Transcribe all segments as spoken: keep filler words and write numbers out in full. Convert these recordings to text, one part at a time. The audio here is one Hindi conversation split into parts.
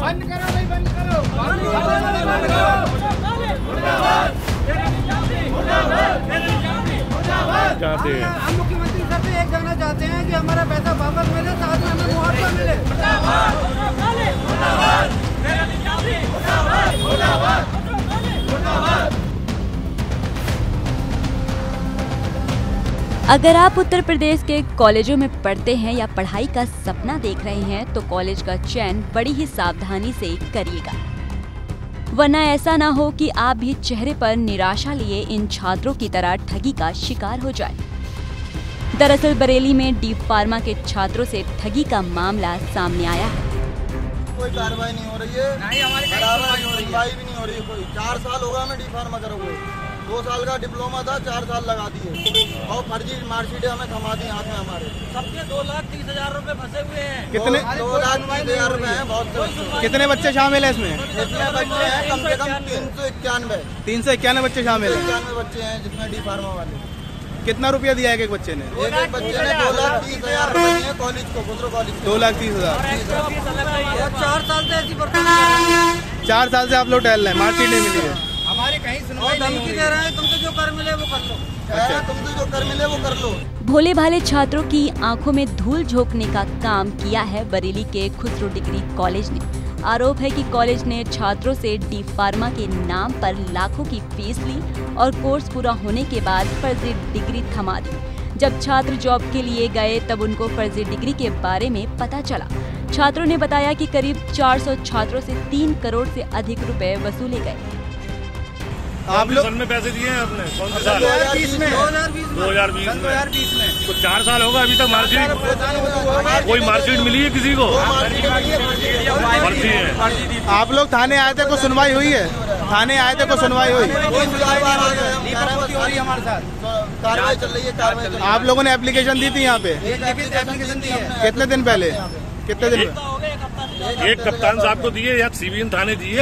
बंद करो भाई, बंद करो, बंद करो। चाहते हैं हम मुख्यमंत्री सर से एक कहना चाहते हैं कि हमारा पैसा वापस मिले, साथ में हमें मुआवजा मिले। अगर आप उत्तर प्रदेश के कॉलेजों में पढ़ते हैं या पढ़ाई का सपना देख रहे हैं तो कॉलेज का चयन बड़ी ही सावधानी से करिएगा, वरना ऐसा ना हो कि आप भी चेहरे पर निराशा लिए इन छात्रों की तरह ठगी का शिकार हो जाए। दरअसल बरेली में डी फार्मा के छात्रों से ठगी का मामला सामने आया है। कोई कार्रवाई नहीं हो रही है, नहीं हमारी कार्रवाई भी नहीं हो रही है कोई। चार साल होगा हमें डी फार्मा करा हुए, दो साल का डिप्लोमा था, चार साल लगा दिए और फर्जी मार्कशीटें हमें थमा दी हाथ में हमारे। सबके दो लाख तीस हजार रूपए फंसे हुए हैं। कितने दो लाख तीस हजार रूपए हैं। बहुत कितने बच्चे शामिल हैं इसमें? इसमें बच्चे हैं कम से कम तीन सौ इक्यानवे तीन सौ इक्यानवे बच्चे शामिल हैं। इक्यानवे बच्चे हैं जिसमें डी फार्मा वाले। कितना रुपया दिया है एक बच्चे ने? एक एक बच्चे ने दो लाख तीस हजार रूपए दिए कॉलेज को, खुसरो कॉलेज। दो लाख तीस हजार चार साल से ऐसी बरकरार चार साल से आप लोग टहल रहे हैं, मार्कशीट नहीं मिली है। हमारे कहीं सुनवाई नहीं धमकी दे रहे हैं, तुमसे जो कर मिले वो कर लो। अच्छा, तुमसे जो कर मिले वो कर लो। भोले भाले छात्रों की आंखों में धूल झोंकने का काम किया है बरेली के खुसरो डिग्री कॉलेज ने। आरोप है कि कॉलेज ने छात्रों से डी फार्मा के नाम पर लाखों की फीस ली और कोर्स पूरा होने के बाद फर्जी डिग्री थमा दी। जब छात्र जॉब के लिए गए तब उनको फर्जी डिग्री के बारे में पता चला। छात्रों ने बताया कि करीब चार सौ छात्रों से तीन करोड़ से अधिक रुपए वसूले गए। आप लोग में पैसे दिए हैं आपने? कौन सा साल? दो हजार बीस में दो हजार बीस दो हजार बीस में तो चार साल होगा अभी तक मार्कशीट, कोई मार्कशीट मिली है किसी को? फर्जी है। आप लोग थाने आए थे, को सुनवाई हुई है? थाने आए थे, को सुनवाई हुई? हमारे साथ कार्रवाई चल रही है, कार्रवाई चल रही है। आप लोगों ने एप्लीकेशन दी थी यहाँ पे? एप्लीकेशन दी है। कितने दिन पहले? कितने दिन पहले? एक कप्तान साहब को दिए या सीबीएन थाने दिए?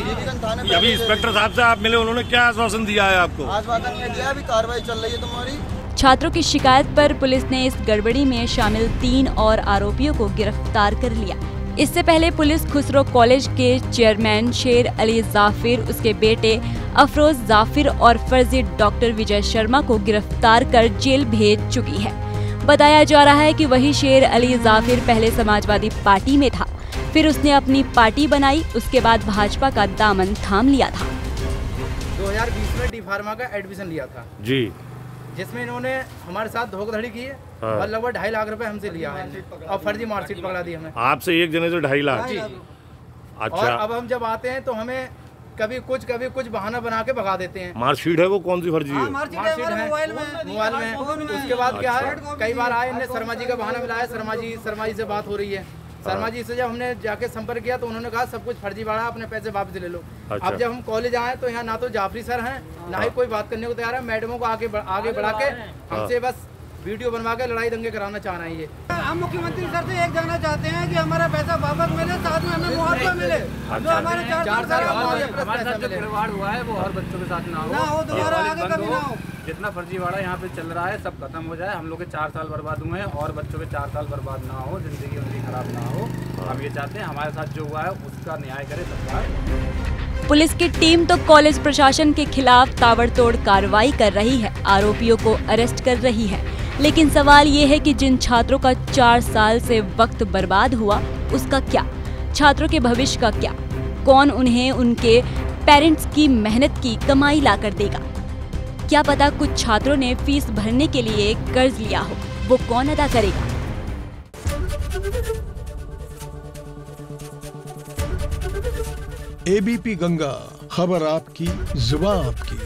अभी इंस्पेक्टर साहब से आप मिले, उन्होंने क्या आश्वासन दिया है आपको? आश्वासन ये दिया, अभी कार्रवाई चल रही है तुम्हारी। छात्रों की शिकायत पर पुलिस ने इस गड़बड़ी में शामिल तीन और आरोपियों को गिरफ्तार कर लिया। इससे पहले पुलिस खुसरो कॉलेज के चेयरमैन शेर अली जाफिर, उसके बेटे अफरोज जाफिर और फर्जी डॉक्टर विजय शर्मा को गिरफ्तार कर जेल भेज चुकी है। बताया जा रहा है कि वही शेर अली जाफिर पहले समाजवादी पार्टी में था, फिर उसने अपनी पार्टी बनाई, उसके बाद भाजपा का दामन थाम लिया था। दो हजार बीस में डी फार्मा का एडमिशन लिया था जी, जिसमें इन्होंने हमारे साथ धोखाधड़ी की है और लगभग ढाई लाख रुपए हमसे लिया है और फर्जी मार्कशीट पकड़ा दी हमें। आपसे एक जने से ढाई लाख? जी। अच्छा, और अब हम जब आते हैं तो हमें कभी कुछ कभी कुछ बहाना बना के भगा देते हैं। मार्कशीट है वो कौन सी फर्जी है? मार्कशीट है मोबाइल में मोबाइल में उसके बाद क्या है, कई बार आए, इन्हें शर्मा जी का बहाना मिलाया, शर्मा जी शर्मा जी से बात हो रही है। शर्मा जी से जब हमने जाके संपर्क किया तो उन्होंने कहा सब कुछ फर्जी बाड़ा, अपने पैसे वापस ले लो। अच्छा। अब जब हम कॉलेज आए तो यहाँ ना तो जाफरी सर हैं, ना ही कोई बात करने को तैयार है। मैडमों को आगे आगे बढ़ा के हमसे बस वीडियो बनवा के लड़ाई दंगे कराना चाह रहे हैं। ये हम मुख्यमंत्री सर से एक कहना चाहते हैं कि हमारा पैसा वापस मिले, साथ में हमें मुआवजा मिले। जो हमारे चार साल हमारे साथ जो खिलवाड़ हुआ है वो और बच्चों के साथ ना हो, ना हो, दोबारा आगे कभी ना हो। जितना फर्जीवाड़ा यहाँ पे चल रहा है सब खत्म हो जाए। हम लोग के चार साल बर्बाद हुए हैं और बच्चों के चार साल बर्बाद ना हो, जिंदगी उनकी खराब ना हो। हम ये चाहते हैं हमारे साथ जो हुआ है उसका न्याय करे सरकार। पुलिस की टीम तो कॉलेज प्रशासन के खिलाफ ताबड़तोड़ कार्रवाई कर रही है, आरोपियों को अरेस्ट कर रही है। लेकिन सवाल ये है कि जिन छात्रों का चार साल से वक्त बर्बाद हुआ उसका क्या? छात्रों के भविष्य का क्या? कौन उन्हें उनके पेरेंट्स की मेहनत की कमाई ला कर देगा? क्या पता कुछ छात्रों ने फीस भरने के लिए कर्ज लिया हो, वो कौन अदा करेगा? एबीपी गंगा, खबर आपकी, जुबान आपकी।